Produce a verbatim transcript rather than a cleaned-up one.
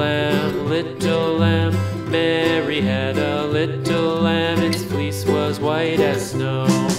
lamb, little lamb. Mary had a little lamb, its fleece was white as snow.